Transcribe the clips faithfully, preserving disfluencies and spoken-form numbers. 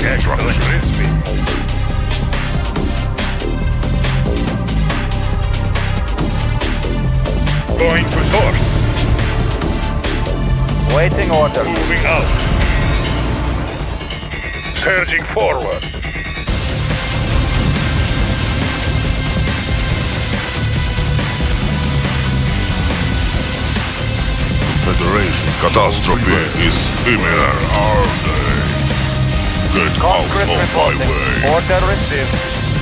Excellent. Going to source. Waiting order. Moving out. Surging forward. Federation catastrophe is imminent. Are they? Get Congress out of my reporting. way. Order received.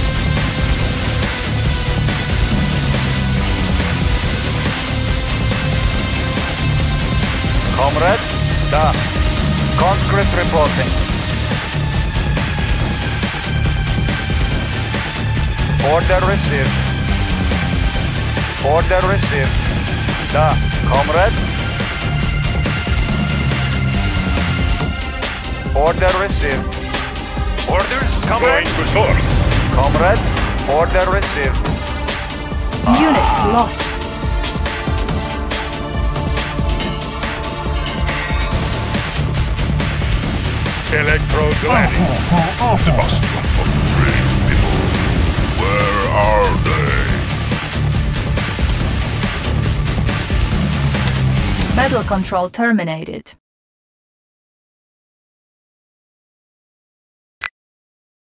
Comrade? Da. Conscript reporting. Order received. Order received. Da. Comrade? Order received. Orders, comrade. Going to source. Comrade? Order received. Unit lost. Electrode landing. The bastard of brave people. Where are they? Battle control terminated.